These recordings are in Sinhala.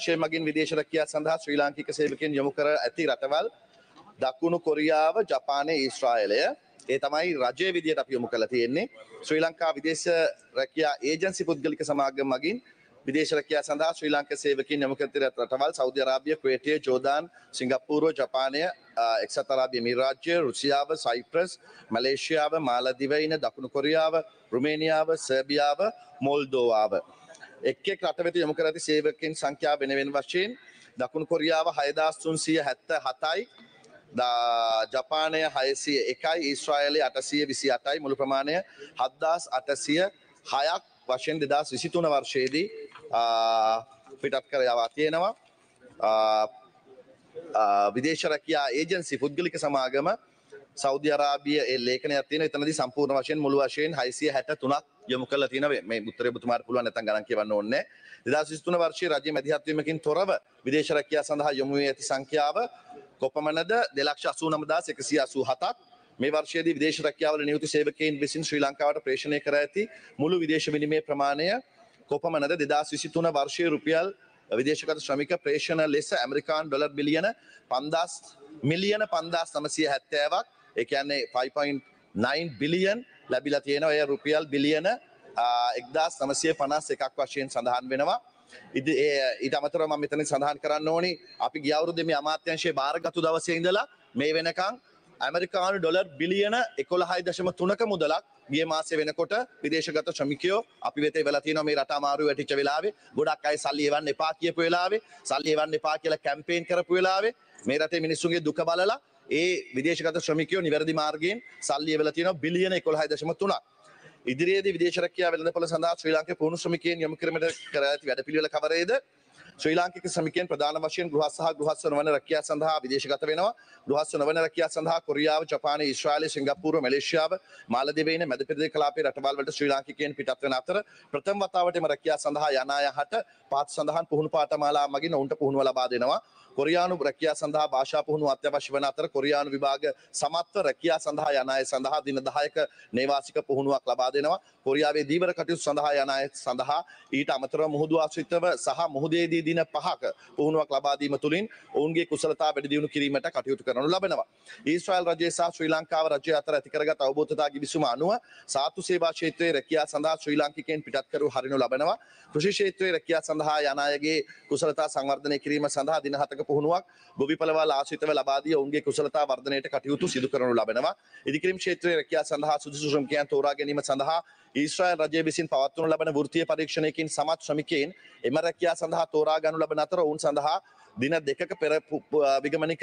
කාර්යාංශය මගින් විදේශ රැකියාව සඳහා ශ්‍රී ලාංකික සේවකයන් යොමු කර ඇති රටවල් දකුණු කොරියාව, ජපානය, ඊශ්‍රායලය. ඒ තමයි රජයේ විදියට අපි යොමු කරලා තියෙන්නේ. ශ්‍රී ලංකා විදේශ රැකියා ඒජන්සි පුද්ගලික සමාගම මගින් විදේශ රැකියාව සඳහා ශ්‍රී ලාංකික සේවකයන් යොමු කර ඇති රටවල් සෞදි අරාබිය, කුවේටය, ජෝර්දාන්, සිංගප්පූරුව, ජපානය, එක්සත් අරාබි එමිරාජ්‍ය, රුසියාව, සයිප්‍රස්, මලේසියාව, මාලදිවයින, දකුණු කොරියාව, රුමේනියාව, සර්බියාව, මොල්දෝවාව. එක් රට වෙත යොමු කර ඇති සේවකයන් සංඛ්‍යාව වෙන වෙන වශයෙන් දකුණු කොරියාව 6377යි, ජපානය 601යි, ඊශ්‍රායලය 828යි, මුළු ප්‍රමාණය 7806ක් වශයෙන් 2023 වර්ෂයේදී පිටත් කර යවා තියෙනවා. විදේශ රැකියා ඒජන්සි පුද්ගලික සමාගම සෞදි අරාබිය ඒ ලේඛනයක් තියෙන. එතනදී සම්පූර්ණ වශයෙන් මුළු වශයෙන් 663ක් යොමු කරලා තියෙනවා. මේ උත්තරේ ඔබතුමාට පුළුවන් නැත්නම් ගණන් කියවන්න ඕනේ නැහැ. 2023 වර්ෂයේ රජයේ මැදිහත් වීමකින් තොරව විදේශ රැකියාව සඳහා යොමු වී ඇති සංඛ්‍යාව කොපමණද? 2,89,187ක්. මේ වර්ෂයේදී විදේශ රැකියාවල නියුතු සේවකයන් විසින් ශ්‍රී ලංකාවට ප්‍රේෂණය කර ඇති මුළු විදේශ විනිමය ප්‍රමාණය කොපමණද? 2023 වර්ෂයේ රුපියල් විදේශගත ශ්‍රමික ප්‍රේෂණ ලෙස ඇමරිකානු ඩොලර් මිලියන 5,970ක්. ඒ කියන්නේ 5.9 බිලියන් ලැබිලා තියෙනවා. ඒ රුපියල් බිලියන 1951ක් වශයෙන් සඳහන් වෙනවා. ඊට අමතරව මම මෙතන සඳහන් කරන්න ඕනි අපි ගිය අවුරුද්දේ මේ අමාත්‍යාංශයේ බාරගත්තු දවසේ ඉඳලා මේ වෙනකන් ඇමරිකානු ඩොලර් බිලියන 11.3ක මුදලක් ගිය මාසේ වෙනකොට විදේශගත ශ්‍රමිකයෝ අපි වෙත වෙලා තියෙනවා. මේ රට අමාරුවේ වැටිච්ච වෙලාවේ ගොඩක් අය සල්ලි එවන්න එපා කියපු වෙලාවේ, සල්ලි එවන්න එපා කියලා කැම්පේන් කරපු වෙලාවේ මේ රටේ මිනිස්සුන්ගේ දුක බලලා ඒ විදේශගත ශ්‍රමිකයෝ නිවැරදි මාර්ගයෙන් සල්ලි එවලා තියෙනවා බිලියන 11.3ක්. ඉදිරියේදී විදේශ රැකියාව වෙළඳපොළ සඳහා ශ්‍රී ලාංකික පුහුණු ශ්‍රමිකයන් යොමු කිරීමට කර ඇති වැඩපිළිවෙල කවරේද? ශ්‍රී ලාංකික ශ්‍රමිකයන් ප්‍රධාන වශයෙන් ගෘහස්ස සහ ගෘහස්ස නොවන රැකියාව සඳහා විදේශගත වෙනවා. ගෘහස්ස නොවන රැකියාව සඳහා කොරියාව, ජපානය, ඊශ්‍රායලය, සිංගප්පූරුව, මැලේසියාව, මාලදිවයින, මැද පෙරදිග කලාපයේ රටවල් වලට ශ්‍රී ලාංකිකයන් පිටත් වෙන අතර ප්‍රථම වතාවටම රැකියාව සඳහා යන අය හට පාත් සඳහන් පුහුණු පාඨමාලා මගින් ඔවුන්ට පුහුණුව ලබා දෙනවා. කොරියානු රැකියාව සඳහා භාෂා පුහුණුව අත්‍යවශ්‍ය වන අතර කොරියානු විභාග සමත්ව රැකියාව සඳහා යන අය සඳහා දින 10ක නේවාසික පුහුණුවක් ලබා දෙනවා. කොරියාවේ දීවර කටයුතු සඳහා යන අය සඳහා ඊට අමතරව මුහුදු ආශ්‍රිතව සහ මුහුදේදී දින 5ක පුහුණුවක් ලබා දීම තුළින් ඔවුන්ගේ කුසලතා වැඩි දියුණු කිරීමට කටයුතු කරනු ලබනවා. ඊශ්‍රායල් රජය සහ ශ්‍රී ලංකාව රජය අතර ඇති කරගත් අවබෝධතා ගිවිසුම අනුව සාතු සේවා ක්ෂේත්‍රයේ රැකියාව සඳහා ශ්‍රී ලාංකිකයන් පිටත් කරු හරිනු ලබනවා. කෘෂි ක්ෂේත්‍රයේ රැකියාව සඳහා යන අයගේ කුසලතා සංවර්ධනය කිරීම සඳහා දින 7ක පුහුණුවක් ගොවිපළවල් ආශ්‍රිතව ලබා දී ඔවුන්ගේ කුසලතා වර්ධනයට කටයුතු සිදු කරනු ලබනවා. ඉදිකිරීම් ක්ෂේත්‍රයේ රැකියාව සඳහා සුදුසු ශ්‍රමිකයන් තෝරා ගැනීම සඳහා ඊශ්‍රායල් රජය විසින් පවත්වනු ලබන වෘත්තීය පරීක්ෂණයකින් සමත් ශ්‍රමිකයන් එම රැකියාව සඳහා තෝරා ගනු ලබන අතර ඔවුන් සඳහා දින 2ක පෙර විගමනික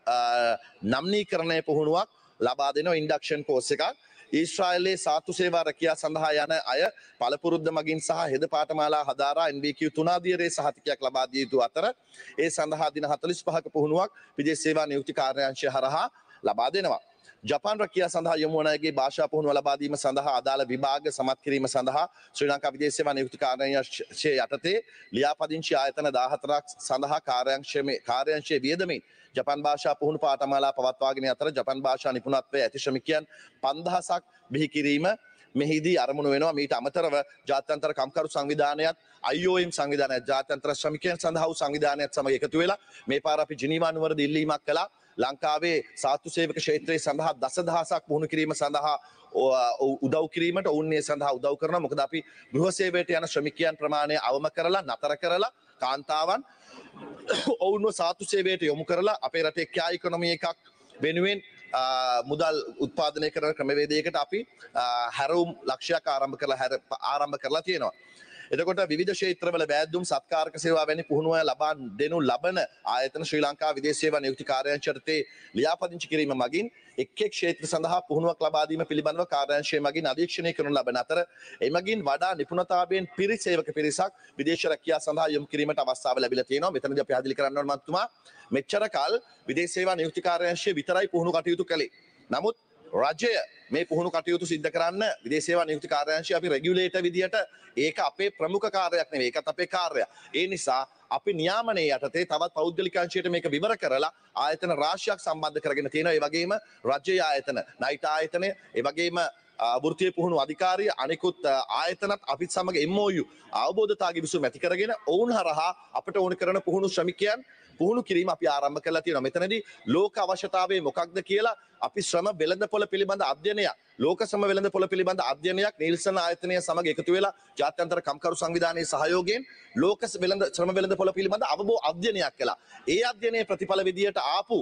නම්නීකරණය පුහුණුවක් ලබා දෙන ඉන්ඩක්ෂන් කෝස් එකක්. ඊශ්‍රායලයේ සාතු සේවා රැකියාව සඳහා යන අය පළපුරුද්ද මගින් සහ හෙද පාඨමාලා හදාරා NBQ 3 ආදියේ සහතිකයක් ලබා දිය යුතු අතර ඒ සඳහා දින 45ක පුහුණුවක් විදේශ සේවා නියුක්ති කාර්යාංශය හරහා ලබා දෙනවා. ජපාන් රැකියාව සඳහා යොමු වන අයගේ භාෂා පුහුණුව ලබා දීම සඳහා අදාළ විභාග සමත් කිරීම සඳහා ශ්‍රී ලංකා විදේශ සේවා නියුක්ති කාර්යාංශය යටතේ ලියාපදිංචි ආයතන 14ක් සඳහා කාර්යාංශයේ වියදමින් ජපාන් භාෂා පුහුණු පාඨමාලා පවත්වාගෙන අතර ජපාන් භාෂා නිපුණත්වයේ ඇති ශ්‍රමිකයන් 5000ක් බිහි කිරීම මෙහිදී අරමුණු වෙනවා. මීට අමතරව ජාත්‍යන්තර කම්කරු සංවිධානයත් IOM සංවිධානයත් ජාත්‍යන්තර ශ්‍රමිකයන් සඳහා වූ සංවිධානයත් සමග එකතු වෙලා මේ පාර අපි ජිනීවා නුවරදී ඉල්ලීමක් කළා. ලංකාවේ සාතු සේවක ක්ෂේත්‍රයේ සඳහා දසදහසක් පුහුණු කිරීම සඳහා උදව් කිරීමට ඔවුන් මේ සඳහා උදව් කරනවා. මොකද අපි ගෘහ සේවයට යන ශ්‍රමිකයන් ප්‍රමාණය අවම කරලා නතර කරලා කාන්තාවන් ඔවුන්ව සාතු සේවයට යොමු කරලා අපේ රටේ ක්‍යා ඉකොනොමි එකක් වෙනුවෙන් මුදල් උත්පාදනය කරන ක්‍රමවේදයකට අපි හැරවුම් ලක්ෂයක් ආරම්භ කරලා තියෙනවා. එතකොට විවිධ ක්ෂේත්‍රවල වැද්දුම් සත්කාරක සේවා වැනි පුහුණුව ලබා දෙනු ලබන ආයතන ශ්‍රී ලංකා විදේශ සේවා නියුක්ති කාර්යාංශය යටතේ ලියාපදිංචි කිරීම මගින් එක් ක්ෂේත්‍ර සඳහා පුහුණුවක් ලබා දීම පිළිබඳව කාර්යාංශය මගින් අධීක්ෂණය කරනු ලබන අතර එමගින් වඩා නිපුණතාවයෙන් පිරිත් සේවක පිරිසක් විදේශ රැකියාව සඳහා යොමු කිරීමට අවස්ථාව ලැබිලා තියෙනවා. මෙතනදී අපි පැහැදිලි කරන්න ඕන මන්තුමා මෙච්චර කල් විදේශ සේවා නියුක්ති කාර්යාංශය විතරයි පුහුණු කටයුතු කළේ. නමුත් රජය මේ පුහුණු කටයුතු සිද්ධ කරන්න විදේශ සේවා නියුක්ති කාර්යාංශය අපි රෙගියුලේටර් විදියට ඒක අපේ ප්‍රමුඛ කාර්යයක් නෙවෙයි. ඒකත් අපේ කාර්යයක්. ඒ නිසා අපි නියාමනයේ යටතේ තවත් පෞද්ගලික අංශයට මේක විවර කරලා ආයතන රාශියක් සම්බන්ධ කරගෙන තියෙනවා. ඒ වගේම රජයේ ආයතන, නයිට් ආයතනය, ඒ වගේම වෘත්තීය පුහුණු අධිකාරිය අනිකුත් ආයතනත් අපිත් සමග MOU අවබෝධතා ගිවිසුම ඇති කරගෙන ඔවුන් හරහා අපිට ඕන කරන පුහුණු ශ්‍රමිකයන් පුහුණු කිරීම අපි ආරම්භ කරලා තියෙනවා. මෙතනදී ලෝක අවශ්‍යතාවය මොකක්ද කියලා අපි ශ්‍රම වෙළඳපොළ පිළිබඳ අධ්‍යයනයක් ලෝක ශ්‍රම වෙළඳපොළ පිළිබඳ අධ්‍යයනයක් නීල්සන් ආයතනය සමග එකතු වෙලා ජාත්‍යන්තර කම්කරු සංවිධානයේ සහයෝගයෙන් ලෝක ශ්‍රම වෙළඳපොළ පිළිබඳ අවබෝධ අධ්‍යයනයක් කළා. ඒ අධ්‍යයනයේ ප්‍රතිඵල විදියට ආපු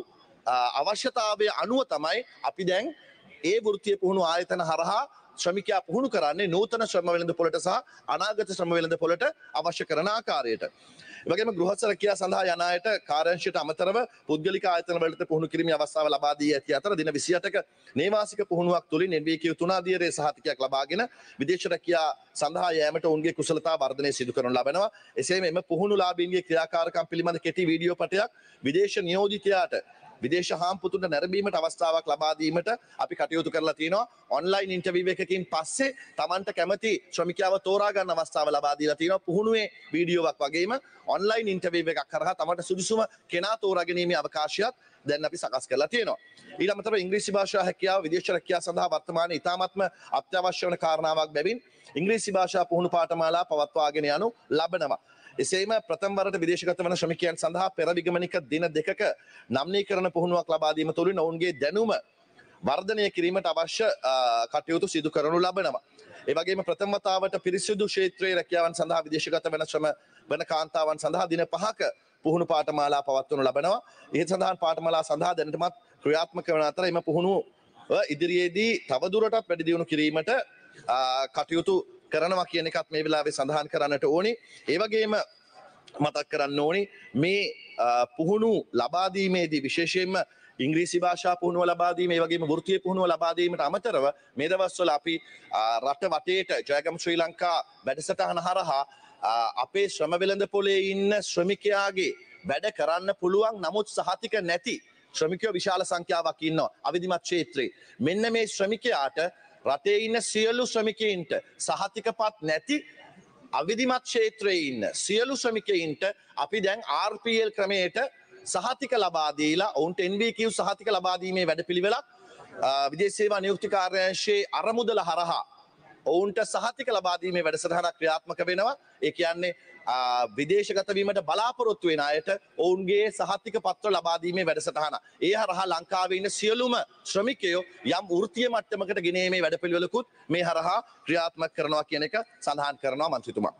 අවශ්‍යතාවය අනුව තමයි අපි දැන් ඒ වෘත්තීය පුහුණු ආයතන හරහා ශ්‍රමිකයා පුහුණු කරන්නේ නූතන ශ්‍රම වෙළඳපොළට සහ අනාගත ශ්‍රම වෙළඳපොළට අවශ්‍ය කරන ආකාරයට. ඒ වගේම ගෘහස්ථ රැකියාව සඳහා යන අයට කාර්යාංශයට අමතරව පුද්ගලික ආයතන වලට පුහුණු කිරීමේ අවස්ථාව ලබා දී ඇති අතර දින 28ක නේවාසික පුහුණුවක් තුළින් NVQ 3 ආදියේ සහතිකයක් ලබාගෙන විදේශ රැකියාව සඳහා යෑමට ඔවුන්ගේ කුසලතා වර්ධනය සිදු කරනු ලබනවා. එසේම එම පුහුණුලාභීන්ගේ ක්‍රියාකාරකම් පිළිබඳ කෙටි වීඩියෝ පටයක් විදේශ නියෝජිතයාට විදේශ හාම්පුතුන්ට නැරඹීමට අවස්ථාවක් ලබා දීමට අපි කටයුතු කරලා තියෙනවා. ඔන්ලයින් ඉන්ටර්විව් එකකින් පස්සේ Tamanට කැමති ශ්‍රමිකයව තෝරා ගන්න අවස්ථාව ලබා දීලා තියෙනවා. පුහුණුවේ වීඩියෝවක් වගේම ඔන්ලයින් ඉන්ටර්විව් එකක් කරලා Tamanට සුදුසුම කෙනා තෝරා ගැනීමේ අවකාශයත් දැන් අපි සකස් කරලා තියෙනවා. ඊට අමතරව ඉංග්‍රීසි භාෂා හැකියාව විදේශ රැකියාව සඳහා වර්තමානයේ ඉතාමත්ම අත්‍යවශ්‍ය වන කාරණාවක් බැවින් ඉංග්‍රීසි භාෂා පුහුණු පාඨමාලා පවත්වාගෙන යනු ලබනවා. එසේම ප්‍රථම වරට විදේශගත වන ශ්‍රමිකයන් සඳහා පෙර විගමනික දින දෙකක නම්නීකරණ පුහුණුවක් ලබා දීම තුළින් ඔවුන්ගේ දැනුම වර්ධනය කිරීමට අවශ්‍ය කටයුතු සිදු කරනු ලබනවා. ඒ වගේම ප්‍රථම වතාවට පිරිසිදු ක්ෂේත්‍රයේ රැකියාවන් සඳහා විදේශගත වන ශ්‍රම වන කාන්තාවන් සඳහා දින 5ක පුහුණු පාඨමාලා පවත්වනු ලබනවා. ඉහත සඳහන් පාඨමාලා සඳහා දැනටමත් ක්‍රියාත්මක වන අතර එම පුහුණුව ඉදිරියේදී තවදුරටත් වැඩි දියුණු කිරීමට කටයුතු කරනවා කියන එකත් මේ වෙලාවේ සඳහන් කරන්නට ඕනි. ඒ වගේම මතක් කරන්න ඕනි මේ පුහුණු ලබා දීමේදී විශේෂයෙන්ම ඉංග්‍රීසි භාෂා පුහුණුව ලබා දීම ඒ වගේම වෘත්තීය පුහුණුව ලබා දීමට අමතරව මේ දවස්වල අපි රට වටේට ජයගම ශ්‍රී ලංකා වැඩසටහන හරහා අපේ ශ්‍රම වෙළඳපොලේ ඉන්න ශ්‍රමිකයාගේ වැඩ කරන්න පුළුවන් නමුත් සහතික නැති ශ්‍රමිකයෝ විශාල සංඛ්‍යාවක් ඉන්නවා අවිධිමත් ක්ෂේත්‍රයේ. මෙන්න මේ ශ්‍රමිකයාට රටේ ඉන්න සියලු ශ්‍රමිකයින්ට සහතිකපත් නැති අවිධිමත් ක්ෂේත්‍රයේ ඉන්න සියලු ශ්‍රමිකයින්ට අපි දැන් RPL ක්‍රමයට සහතික ලබා දීලා ඔවුන්ට NVQ සහතික ලබා දීමේ වැඩපිළිවෙලක් විදේශ සේවා නියුක්ති කාර්යාංශයේ අරමුදල හරහා ඔවුන්ට සහතික ලබා දීමේ වැඩසටහනක් ක්‍රියාත්මක වෙනවා. ඒ කියන්නේ විදේශගත වීමට බලාපොරොත්තු වෙන අයට ඔවුන්ගේ සහතික පත්‍ර ලබා දීමේ වැඩසටහන. ඒ හරහා ලංකාවේ ඉන්න සියලුම ශ්‍රමිකයෝ යම් වෘත්තීය මට්ටමකට ගෙනීමේ වැඩපිළිවෙලකුත් මේ හරහා ක්‍රියාත්මක කරනවා කියන එක සඳහන් කරනවා මන්ත්‍රීතුමා.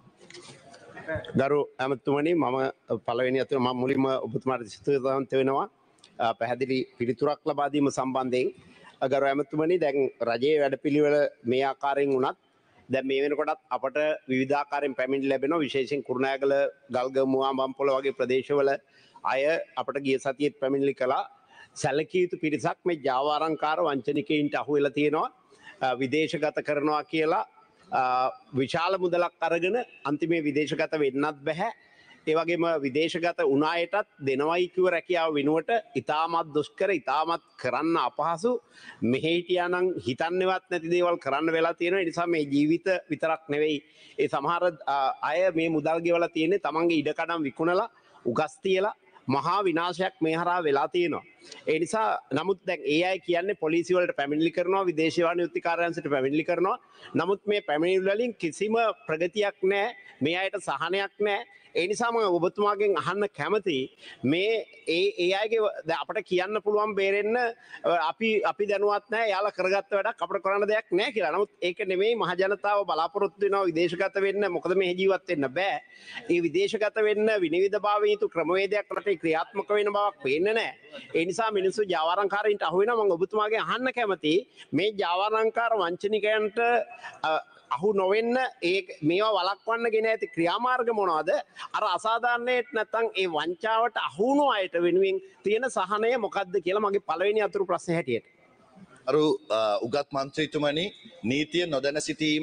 ගරු ඇමතුමනි මම පළවෙනි අතට මම මුලින්ම ඔබතුමාට ස්තුතිවන්ත වෙනවා පැහැදිලි පිළිතුරක් ලබා දීම සම්බන්ධයෙන්. ගරු ඇමතුමනි දැන් රජයේ වැඩපිළිවෙල මේ ආකාරයෙන් වුණත් දැන් මේ වෙනකොටත් අපට විවිධාකාරයෙන් පැමිණිලි ලැබෙනවා විශේෂයෙන් කුරුණෑගල ගල්ගමුව බම්පොළ වගේ ප්‍රදේශවල අය අපට ගිය සතියේත් පැමිණිලි කළා. සැලකිය යුතු පිරිසක් මේ ජාවාරම්කාර වංචනිකයින්ට අහු වෙලා තියෙනවා විදේශගත කරනවා කියලා විශාල මුදලක් අරගෙන අන්තිමේ විදේශගත වෙන්නත් බැහැ. ඒ වගේම විදේශගත වුණ අයටත් දෙනවයි කිව්ව රැකියාව වෙනුවට ඉතාමත් දුෂ්කර ඉතාමත් කරන්න අපහසු මෙහෙ හිටියානම් හිතන්නේවත් නැති දේවල් කරන්න වෙලා තියෙනවා. ඒ නිසා මේ ජීවිත විතරක් නෙවෙයි ඒ සමහර අය මේ මුදල් ගෙවලා තියෙන්නේ තමන්ගේ ඉඩකඩම් විකුණලා උගස් තියලා මහා විනාශයක් මේ හරහා වෙලා තියෙනවා. ඒ නිසා නමුත් දැන් ඒ අය කියන්නේ පොලිසිය වලට පැමිණිලි කරනවා විදේශ සේවා නියුක්ති කාර්යාංශයට පැමිණිලි කරනවා. නමුත් මේ පැමිණිලි වලින් කිසිම ප්‍රගතියක් නැහැ. මේ අයට සහනයක් නැහැ. ඒ නිසා මම ඔබතුමාගෙන් අහන්න කැමතියි මේ ඒ අයගේ අපිට කියන්න පුළුවන් බේරෙන්න අපි දැනුවත් නැහැ යාලා කරගත්ත වැඩක් අපිට කරන්න දෙයක් නැහැ කියලා. නමුත් ඒක නෙමෙයි මහ ජනතාව බලාපොරොත්තු වෙනවා විදේශගත වෙන්න. මොකද මේ ජීවත් වෙන්න බෑ. ඒ විදේශගත වෙන්න විනිවිදභාවයෙන් යුතු ක්‍රමවේදයක් රටේ ක්‍රියාත්මක වෙන බවක් පේන්නේ නැහැ. ඒ නිසා මිනිස්සු ජාවාරම්කාරයින්ට අහු වෙනවා. මම ඔබතුමාගෙන් අහන්න කැමතියි මේ ජාවාරම්කාර වංචනිකයන්ට අහු නොවෙන්න ඒ මේවා වළක්වන්න ගෙන ඇති ක්‍රියාමාර්ග මොනවද? අර අසාධාරණයට නැත්නම් ඒ වංචාවට අහු වුණු අයට වෙනුවෙන් තියෙන සහනය මොකක්ද කියලා මගේ පළවෙනි අතුරු ප්‍රශ්නේ හැටියට. අරු උගත් මන්ත්‍රීතුමනි නීතිය නොදැන සිටීම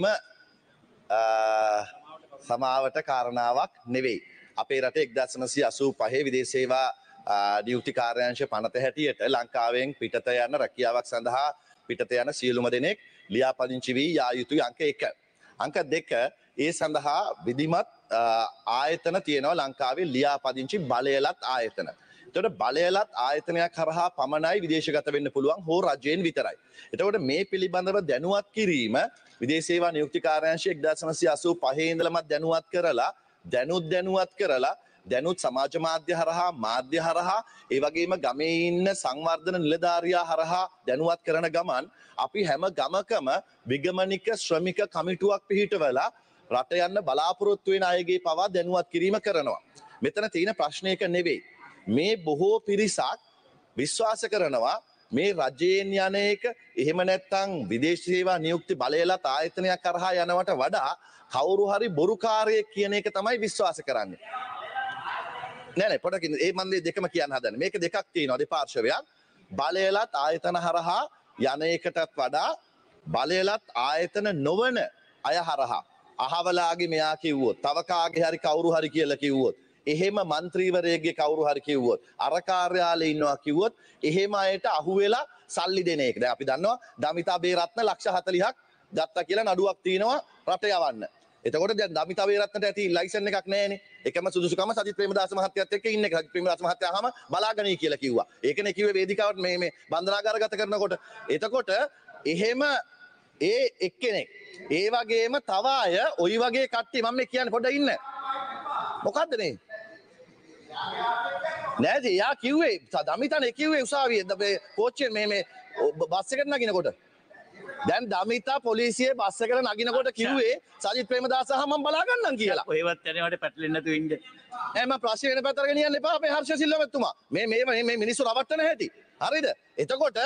සමාවට කාරණාවක් නෙවෙයි. අපේ රටේ 1985 විදේශ සේවා නියුක්ති කාර්යාංශ පනත හැටියට ලංකාවෙන් පිටත යන රැකියාවක් සඳහා පිටත යන සියලුම දෙනෙක් ලියාපදිංචි වී යා යුතුයි අංක 1. අංක 2 ඒ සඳහා විධිමත් ආයතන තියෙනවා ලංකාවේ ලියාපදිංචි බලයලත් ආයතන. එතකොට බලයලත් ආයතනයක් කරහා පමණයි විදේශගත වෙන්න පුළුවන් හෝ රජයෙන් විතරයි. එතකොට මේ පිළිබඳව දැනුවත් කිරීම විදේශ සේවා නියුක්ති කාර්යාංශය 1985 ඉඳලමත් දැනුවත් කරලා දැනුත් සමාජ මාධ්‍ය හරහා මාධ්‍ය හරහා ඒ වගේම ගමේ ඉන්න සංවර්ධන නිලධාරියා හරහා දැනුවත් කරන ගමන් අපි හැම ගමකම විගමනික ශ්‍රමික කමිටුවක් පිහිටවලා රට යන්න බලාපොරොත්තු වෙන අයගේ පවා දැනුවත් කිරීම කරනවා. මෙතන තියෙන ප්‍රශ්නයක නෙවෙයි. මේ බොහෝ පිරිසක් විශ්වාස කරනවා මේ රජයෙන් යන එක එහෙම නැත්නම් විදේශ සේවා නියුක්ති බලයලත් ආයතනයක් කරහා යනවට වඩා කවුරු හරි බොරුකාරයෙක් කියන එක තමයි විශ්වාස කරන්නේ. නෑ පොඩකින් ඒ මන් දෙකම කියන්න හදන්නේ. මේක දෙකක් තියෙනවා දෙපාර්ශවයක්. බලයලත් ආයතන හරහා යන එකටත් වඩා බලයලත් ආයතන නොවන අය හරහා අහවලාගේ මෙයා කිව්වොත් තව කාගේ හරි කවුරු හරි කියලා කිව්වොත් එහෙම മന്ത്രിවරයෙක්ගේ කවුරු හරි කිව්වොත් අර කාර්යාලේ ඉන්නවා කිව්වොත් එහෙම අයට අහුවෙලා සල්ලි දෙන එක. දැන් අපි දන්නවා දමිතා බේරත්න ලක්ෂ 40ක් ගත්තා කියලා නඩුවක් තියෙනවා රට යවන්න. එතකොට දැන් දමිතා බේරත්නට ඇති ලයිසන් එකක් නැහැනේ. එකම සුදුසුකම සජිත් ප්‍රේමදාස මහත්තයත් එක්ක ඉන්න එක. සජිත් ප්‍රේමදාස මහත්තයා අහම බලාගනී කියලා කිව්වා. ඒකනේ කිව්වේ වේදිකාවට මේ බන්ධනාගාරගත කරනකොට. එතකොට එහෙම ඒ එක්කෙනෙක් ඒ වගේම තව අය ওই වගේ කට්ටිය මම මේ කියන්නේ පොඩ්ඩක් ඉන්න. මොකද්ද මේ? නෑද යා කිව්වේ දමිතානේ කිව්වේ උසාවියේ කෝච්චියෙන් මේ බස් එකට නගිනකොට. දැන් දමිතා පොලිසියේ බස් එකට නගිනකොට කිව්වේ සජිත් ප්‍රේමදාස මම බලා ගන්නම් කියලා. කොහෙවත් යනවට පැටලෙන්නේ නැතුව ඉන්න. මම ප්‍රශ්න වෙන පැත්තට ගෙනියන්න එපා අපේ හර්ෂ සිල්වතුමා. මේ මිනිස්සු රවට්ටන හැටි. හරිද? එතකොට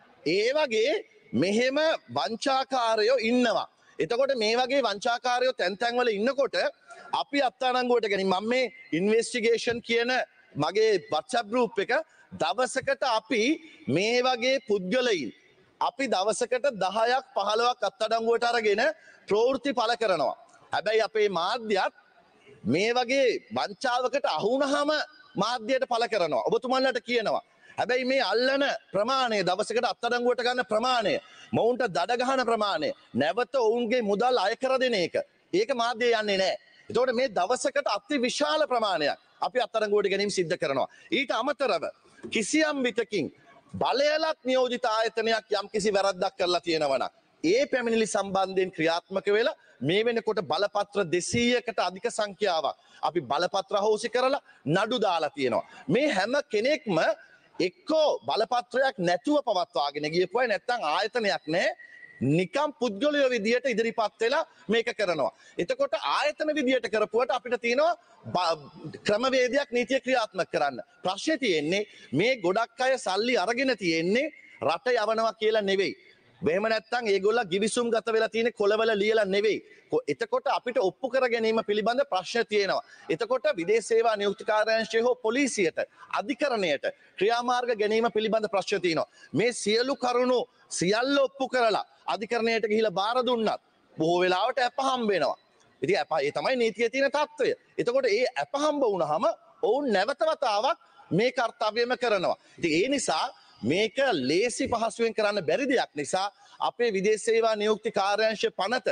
ඒ වගේ මෙහෙම වංචාකාරයෝ ඉන්නවා. එතකොට මේ වගේ වංචාකාරයෝ තැන් තැන්වල ඉන්නකොට අපි අත්අඩංගුවට ගැනීම මම මේ ඉන්වෙස්ටිගේෂන් කියන මගේ WhatsApp group එක දවසකට අපි මේ වගේ පුද්ගලයින් අපි දවසකට 10ක් 15ක් අත්අඩංගුවට අරගෙන ප්‍රවෘත්ති පළ කරනවා. හැබැයි අපේ මාධ්‍යත් මේ වගේ වංචාවකට අහු වුණාම මාධ්‍යයට පළ කරනවා. ඔබතුමන්ලට කියනවා. හැබැයි මේ අල්ලන ප්‍රමාණය දවසකට අත්අඩංගුවට ගන්න ප්‍රමාණය මොවුන්ට දඩ ගහන ප්‍රමාණය නැවත ඔවුන්ගේ මුදල් අය කර දෙන එක ඒක මාධ්‍ය යන්නේ නැහැ. එතකොට මේ දවසකට අති විශාල ප්‍රමාණයක් අපි අත්අඩංගුවට ගැනීම සිද්ධ කරනවා. ඊට අමතරව කිසියම් විටකින් බලයලත් නියෝජිත ආයතනයක් යම් කිසි වැරද්දක් කරලා තියෙනවා නම් ඒ පැමිණිලි සම්බන්ධයෙන් ක්‍රියාත්මක වෙලා මේ වෙනකොට බලපත්‍ර 200කට අධික සංඛ්‍යාවක් අපි බලපත්‍ර හොසි කරලා නඩු දාලා තියෙනවා. මේ හැම කෙනෙක්ම එක්කෝ බලපත්‍රයක් නැතුව පවත්වාගෙන ගියපු අය නැත්නම් ආයතනයක් නැහැ නිකම් පුද්ගලයෝ විදියට ඉදිරිපත් වෙලා මේක කරනවා. එතකොට ආයතන විදියට කරපුවට අපිට තියෙනවා ක්‍රමවේදයක් නීතිය ක්‍රියාත්මක කරන්න. ප්‍රශ්නේ තියෙන්නේ මේ ගොඩක් අය සල්ලි අරගෙන තියෙන්නේ රට යවනවා කියලා නෙවෙයි. එහෙම නැත්නම් ඒගොල්ලෝ ගිවිසුම් ගත වෙලා තියෙන කොළවල ලියලා නෙවෙයි. එතකොට අපිට ඔප්පු කර ගැනීම පිළිබඳ ප්‍රශ්න තියෙනවා. එතකොට විදේශ සේවා නියුක්ති කාර්යාංශය හෝ පොලිසියට අධිකරණයට ක්‍රියාමාර්ග ගැනීම පිළිබඳ ප්‍රශ්න තියෙනවා. මේ සියලු කරුණු සියල්ල ඔප්පු කරලා අධිකරණයට ගිහිලා බාර දුන්නත් බොහෝ වෙලාවට අප හම්බ වෙනවා. ඉතින් ඒ තමයි නීතියේ තියෙන తত্ত্বය. එතකොට ඒ අප හම්බ වුණාම ඔවුන් නැවත වතාවක් මේ කාර්යයම කරනවා. ඉතින් ඒ නිසා මේක ලේසි පහසුවෙන් කරන්න බැරි දෙයක් නිසා අපේ විදේශ සේවා නියුක්ති කාර්යාංශ පනත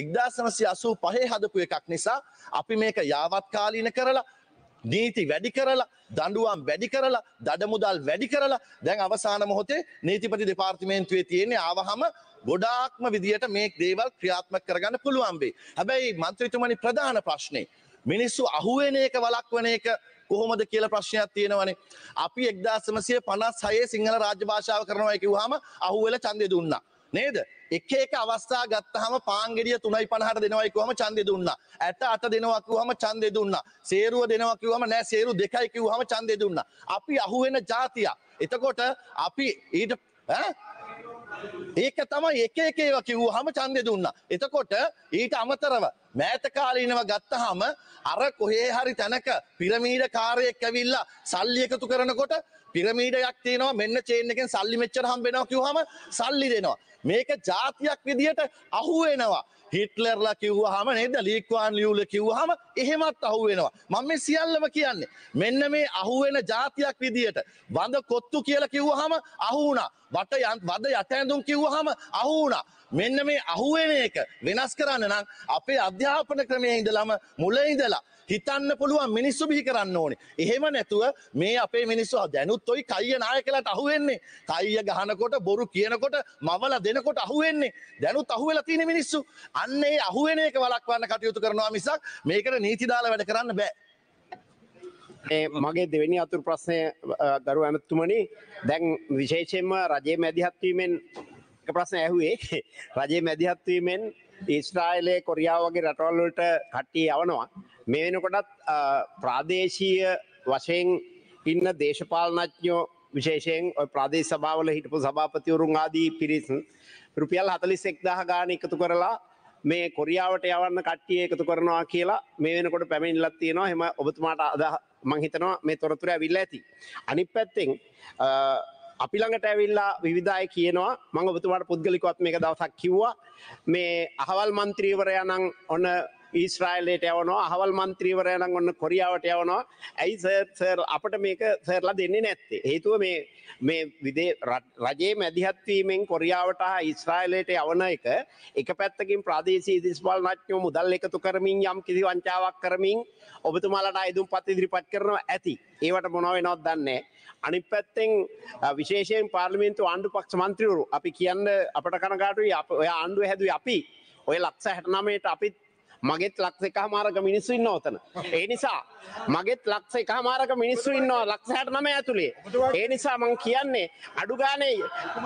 1985 හදපු එකක් නිසා අපි මේක යාවත්කාලීන කරලා නීති වැඩි කරලා දඬුවම් වැඩි කරලා දඩ මුදල් වැඩි කරලා දැන් අවසාන මොහොතේ නීතිපති දෙපාර්තමේන්තුවේ තියෙන්නේ ආවහම ගොඩාක්ම විදියට මේ දේවල් ක්‍රියාත්මක කරගන්න පුළුවන් වෙයි. හැබැයි මන්ත්‍රීතුමනි ප්‍රධාන ප්‍රශ්නේ මිනිස්සු අහුවෙන එක වළක්වන එක කොහොමද කියලා ප්‍රශ්නයක් තියෙනවනේ. අපි 1956 සිංහල රාජ්‍ය භාෂාව කරනවා කිව්වහම අහුවෙලා ඡන්දය දුන්නා. නේද? එක එක අවස්ථා ගත්තාම පාංගෙඩිය 3.50ට දෙනවා කිව්වම ඡන්දය දුන්නා. 8 දෙනවා කිව්වම ඡන්දය දුන්නා. සේරුව දෙනවා කිව්වම නෑ සේරු 2යි කිව්වම ඡන්දය දුන්නා. අපි අහුවෙන જાතිය. එතකොට අපි ඊට ඒක තමයි එක එක ඒවා කිව්වහම ඡන්දය දුන්නා. එතකොට ඊට අමතරව මෑත කාලීනව ගත්තාම අර කොහේ හරි තැනක පිරමීඩ කාර්යයක් ඇවිල්ලා සල්ලි එකතු කරනකොට පිරමීඩයක් තියෙනවා මෙන්න චේන් එකෙන් සල්ලි මෙච්චර හම්බ වෙනවා කිව්වහම සල්ලි දෙනවා. මේක જાතියක් විදියට අහු වෙනවා. හිට්ලර්ලා කිව්වහම නේද ලීක්වාන් ලියුල කිව්වහම එහෙමත් අහු වෙනවා. මම මේ සියල්ලම කියන්නේ මෙන්න මේ අහු වෙන જાතියක් විදියට වඳ කොත්තු කියලා කිව්වහම අහු වුණා. වද යට ඇඳුම් කිව්වහම අහු වුණා. මෙන්න මේ අහු වෙන එක වෙනස් කරන්න නම් අපේ අධ්‍යාපන ක්‍රමයේ ඉඳලම මුල ඉඳලා හිතන්න පුළුවන් මිනිස්සු බිහි කරන්න ඕනේ. එහෙම නැතුව මේ අපේ මිනිස්සු දැනුත් ඔයි කයිය නායකලාට අහුවෙන්නේ. කයිය ගහනකොට බොරු කියනකොට මවලා දෙනකොට අහුවෙන්නේ. දැනුත් අහුවෙලා තියෙන මිනිස්සු. අන්න ඒ අහුවෙන එක වළක්වන්න කටයුතු කරනවා මිසක් මේකට නීති දාලා වැඩ කරන්න බෑ. මගේ දෙවෙනි අතුරු ප්‍රශ්නය ගරු ඇමතුමනි දැන් විශේෂයෙන්ම රජයේ මැදිහත්වීමෙන් ප්‍රශ්න ඇහුවේ රජයේ මැදිහත්වීමෙන් ඊශ්‍රායලයේ කොරියාව වගේ රටවල් වලට කට්ටිය යවනවා මේ වෙනකොටත් ප්‍රාදේශීය වශයෙන් ඉන්න දේශපාලනඥයෝ විශේෂයෙන් ඔය ප්‍රාදේශ සභාවල හිටපු සභාපතිවරුන් ආදී පිරිස් රුපියල් 41000 ගාන එකතු කරලා මේ කොරියාවට යවන්න කට්ටිය එකතු කරනවා කියලා මේ වෙනකොට පැමිණිලක් තියෙනවා. එහෙම ඔබතුමාට මං හිතනවා මේ තොරතුරු ඇවිල්ලා ඇති. අනිත් පැත්තෙන් අපි ළඟට ඇවිල්ලා විවිධ අය කියනවා මම ඔබතුමාට පුද්ගලිකවත් මේක දවසක් කිව්වා මේ අහවල් മന്ത്രിවරයා නම් ඔන්න ඊශ්‍රායලයට යවනවා අහවල් മന്ത്രിවරයා නම් ඔන්න කොරියාවට යවනවා. ඇයි සර් අපිට මේක සර්ලා දෙන්නේ නැත්තේ? හේතුව මේ රජයේ මැදිහත් වීමෙන් කොරියාවට හා ඊශ්‍රායලයට යවන එක පැත්තකින් ප්‍රාදේශීය දේශපාලනඥයෝ මුදල් එකතු කරමින් යම් කිසි වංචාවක් කරමින් ඔබතුමාලට අයදුම්පත් ඉදිරිපත් කරනවා ඇති. ඒවට මොනව වෙනවද දන්නේ නැහැ. අනිත් පැත්තෙන් විශේෂයෙන් පාර්ලිමේන්තු ආණ්ඩු පක්ෂ මන්ත්‍රීවරු අපි කියන්න අපට කනගාටුයි ඔය ආණ්ඩුව හැදුවේ අපි ඔය 169ට අපිත් මගෙත් 100,000ක මිනිස්සු ඉන්නවා උතන. ඒ නිසා මගෙත් 100,000ක මිනිස්සු ඉන්නවා 169 ඇතුලේ. ඒ නිසා මම කියන්නේ අඩු ගානේ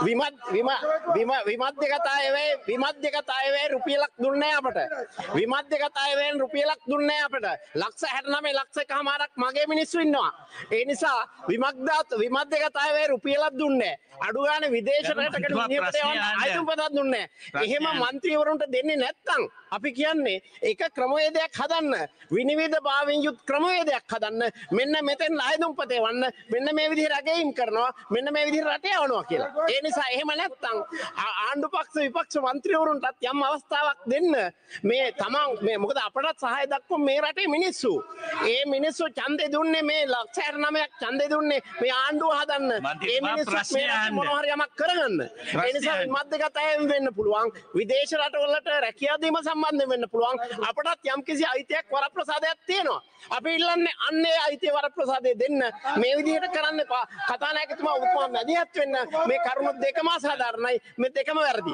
විමද්‍යගත අයවැය රුපියලක් දුන්නේ අපට. විමද්‍යගත අයවැයෙන් රුපියලක් දුන්නේ අපට. 169,000ක් මගේ මිනිස්සු ඉන්නවා. ඒ නිසා විමද්‍යගත අයවැය රුපියලක් දුන්නේ. අඩු ගානේ විදේශ රටකට විනියකට යවන්න අයතුම්පතක් දුන්නේ. එහෙම മന്ത്രിවරුන්ට දෙන්නේ නැත්තම් අපි කියන්නේ එක ක්‍රමවේදයක් හදන්න විනිවිද භාවයෙන් යුත් ක්‍රමවේදයක් හදන්න මෙන්න මෙතෙන් ආයුධම්පතේ වන්න මෙන්න මේ විදිහට අගයීම් කරනවා මෙන්න මේ විදිහට රට යවනවා කියලා. ඒ නිසා එහෙම නැත්තම් ආණ්ඩු පක්ෂ විපක්ෂ മന്ത്രിවරුන්ටත් යම් අවස්ථාවක් දෙන්න මේ තමන් මේ මොකද අපටත් සහාය දක්වන මේ රටේ මිනිස්සු. ඒ මිනිස්සු ඡන්දේ දුන්නේ මේ 169ක් ඡන්දේ දුන්නේ මේ ආණ්ඩුව හදන්න. ඒ මිනිස්සු මොනවා හරි යමක් කරගන්න. ඒ නිසා විමද්දගත අය වෙන්න පුළුවන්. විදේශ රටවලට රැකියාව දීම සම්බන්ධ වෙන්න පුළුවන්. අපටත් යම්කිසි අයිතියක් වරප්‍රසාදයක් තියෙනවා. අපි ඉල්ලන්නේ අන්නේ අයිතිය වරප්‍රසාදය දෙන්න. මේ විදිහට කරන්න එපා. කතානායකතුමා ඔබතුමා මැදිහත් වෙන්න. මේ කරුණු දෙකම අසාධාරණයි. මේ දෙකම වැරදි.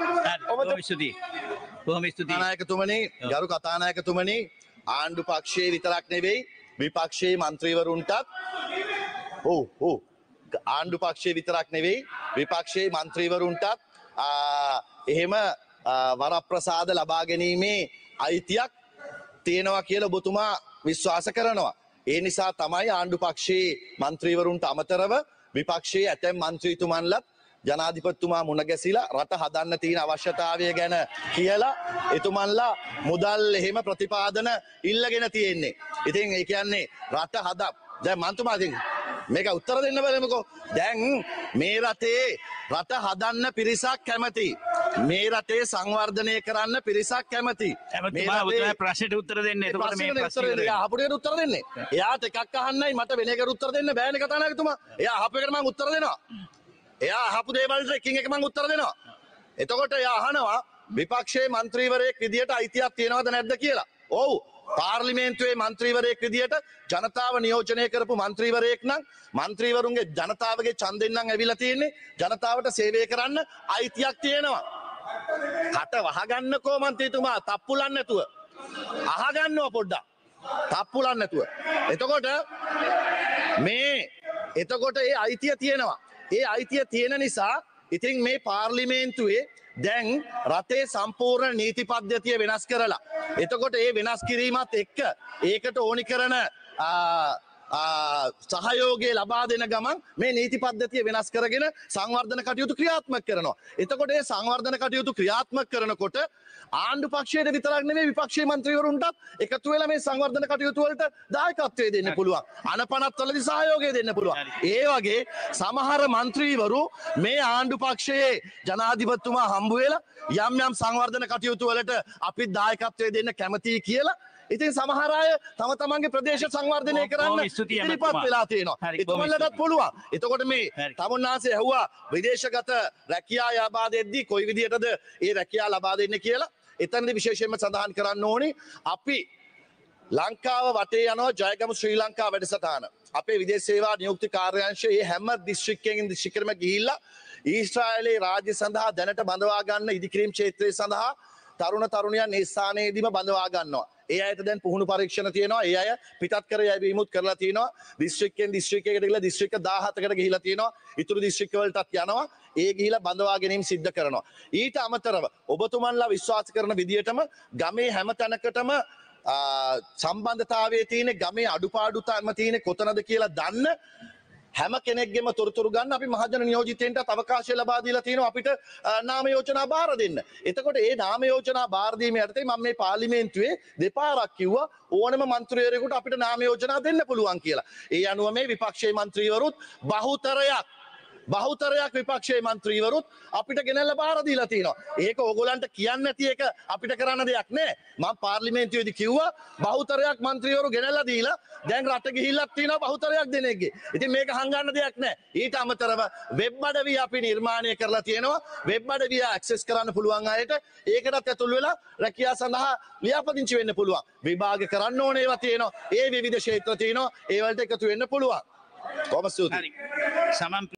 බොහොම ස්තුතියි. කතානායකතුමනි, ගරු කතානායකතුමනි, ආණ්ඩු පක්ෂයේ විතරක් නෙවෙයි විපක්ෂයේ മന്ത്രിවරුන්ටත් ආණ්ඩු පක්ෂයේ විතරක් නෙවෙයි විපක්ෂයේ മന്ത്രിවරුන්ටත් එහෙම වරප්‍රසාද ලබා ගැනීමේ අයිතියක් තියෙනවා කියලා ඔබතුමා විශ්වාස කරනවා. ඒ නිසා තමයි ආණ්ඩු පක්ෂයේ മന്ത്രിවරුන්ට අමතරව විපක්ෂයේ ඇතැම් മന്ത്രിතුමන්ලත් ජනාධිපතිතුමා මුණ ගැසිලා රට හදන්න තියෙන අවශ්‍යතාවය ගැන කියලා එතුමන්ලා මුදල් එහෙම ප්‍රතිපාදන ඉල්ලගෙන තියෙන්නේ. ඉතින් ඒ කියන්නේ රට දැන් මන්තුමා ඉතින් මේක උත්තර දෙන්න බලමුකෝ. දැන් මේ රටේ රට හදන්න පිරිසක් කැමති. මේ රටේ සංවර්ධනය කරන්න පිරිසක් කැමති. මේ රටේ ප්‍රශ්නෙට උත්තර දෙන්න. එතකොට මේ ප්‍රශ්නේ අහපුවට උත්තර දෙන්නේ. එයාට එකක් අහන්නයි මට වෙන එකකට උත්තර දෙන්න බෑනේ කතානායකතුමා. එයා අහපු එකට මම උත්තර දෙනවා. එයා අහපු දේවල්ට එකින් එක මම උත්තර දෙනවා. එතකොට එයා අහනවා විපක්ෂයේ മന്ത്രിවරයෙක් විදියට අයිතියක් තියනවද නැද්ද කියලා. ඔව්. පාර්ලිමේන්තුවේ മന്ത്രിවරයෙක් විදියට ජනතාව නියෝජනය කරපු മന്ത്രിවරයෙක් නම් മന്ത്രിවරුන්ගේ ජනතාවගේ ඡන්දෙන් නම් ඇවිල්ලා තියෙන්නේ ජනතාවට සේවය කරන්න අයිතියක් තියෙනවා. කට වහගන්නකෝ මන්ත්‍රීතුමා තප්පුලන් නැතුව. අහගන්නවා පොඩ්ඩක්. තප්පුලන් නැතුව. එතකොට ඒ අයිතිය තියෙනවා. ඒ අයිතිය තියෙන නිසා ඉතින් මේ පාර්ලිමේන්තුවේ දැන් රටේ සම්පූර්ණ නීති පද්ධතිය වෙනස් කරලා එතකොට ඒ වෙනස් කිරීමත් එක්ක ඒකට ඕනි කරන සහයෝගය ලබා දෙන ගමන් මේ නීති පද්ධතිය වෙනස් කරගෙන සංවර්ධන කටයුතු ක්‍රියාත්මක කරනවා. එතකොට ඒ සංවර්ධන කටයුතු ක්‍රියාත්මක කරනකොට ආණ්ඩු පක්ෂයේ විතරක් නෙමෙයි විපක්ෂයේ മന്ത്രിවරුන්ටත් එකතු වෙලා මේ සංවර්ධන කටයුතු වලට දායකත්වය දෙන්න පුළුවන්. අනපනත් වලදී සහයෝගය දෙන්න පුළුවන්. ඒ වගේ සමහර മന്ത്രിවරු මේ ආණ්ඩු පක්ෂයේ ජනාධිපතිතුමා හම්බ වෙලා යම් සංවර්ධන කටයුතු වලට අපිත් දායකත්වය දෙන්න කැමතියි කියලා ඉතින් සමහර අය තම තමන්ගේ ප්‍රදේශ සංවර්ධනය කරන්න ඉදිරිපත් වෙලා තියෙනවා. එතුමන්ලටත් පුළුවන්. එතකොට මේ තමුන්නාන්සේ ඇහුවා විදේශගත රැකියා ලබා දෙද්දී කොයි විදිහටද ඒ රැකියා ලබා දෙන්නේ කියලා. එතනදී විශේෂයෙන්ම සඳහන් කරන්න ඕනේ අපි ලංකාව වටේ යනවා ජයගම ශ්‍රී ලංකා වැඩසටහන. අපේ විදේශ සේවා නියුක්ති කාර්යාංශයේ හැම දිස්ත්‍රික්කයකින් දිස්ත්‍රික්කෙම ගිහිල්ලා ඊශ්‍රායලයේ රාජ්‍ය සඳහා දැනට බඳවා ගන්න ඉදිකිරීම් ක්ෂේත්‍රය සඳහා තරුණ තරුණියන් ඒ ස්ථානයේදීම බඳවා ගන්නවා. ඒ අයට දැන් පුහුණු පරීක්ෂණ තියෙනවා. ඒ අය පිටත් කර යැවීමුත් කරලා තියෙනවා. දිස්ත්‍රික්කෙන් දිස්ත්‍රික්කයකට ගිහිල්ලා දිස්ත්‍රික්ක 17කට ගිහිල්ලා තියෙනවා. ඉතුරු දිස්ත්‍රික්ක වලටත් යනවා. ඒ ගිහිලා බඳවා ගැනීම සිද්ධ කරනවා. ඊට අමතරව ඔබතුමන්ලා විශ්වාස කරන විදිහටම ගමේ හැම තැනකටම සම්බන්ධතාවයේ තියෙන ගමේ අඩුපාඩුතාවම තියෙන කොතනද කියලා දන්න හැම කෙනෙක්ගෙම තොරතුරු ගන්න අපි මහජන නියෝජිතයින්ටත් අවකාශය ලබා දීලා තියෙනවා අපිට නාම යෝජනා බාර දෙන්න. එතකොට ඒ නාම යෝජනා බාර දීම යටතේ මම මේ පාර්ලිමේන්තුවේ දෙපාරක් කිව්වා ඕනම මන්ත්‍රීවරයෙකුට අපිට නාම යෝජනා දෙන්න පුළුවන් කියලා. ඒ අනුව මේ විපක්ෂයේ මන්ත්‍රීවරුත් බහුතරයක් විපක්ෂයේ මන්ත්‍රීවරුත් අපිට ගෙනල්ලා බාර දීලා තියෙනවා. ඒක ඕගොල්ලන්ට කියන්න නැති එක අපිට කරන්න දෙයක් නෑ. මම පාර්ලිමේන්තුවේදී කිව්වා බහුතරයක් මන්ත්‍රීවරු ගෙනල්ලා දීලා දැන් රට ගිහිල්ලක් තියෙනවා බහුතරයක් දෙනෙක්ගේ. ඉතින් මේක හංගන්න දෙයක් නෑ. ඊට අමතරව වෙබ් අඩවිය අපි නිර්මාණය කරලා තියෙනවා. වෙබ් අඩවිය ඇක්සස් කරන්න පුළුවන් අයට ඒකටත් ඇතුල් වෙලා රැකියාව සඳහා ලියාපදිංචි වෙන්න පුළුවන්. විභාග කරන්න ඕන ඒවා තියෙනවා. ඒ විවිධ ක්ෂේත්‍ර තියෙනවා. ඒ වලට එකතු වෙන්න පුළුවන්. කොහොම ස්තුතියි. සමන්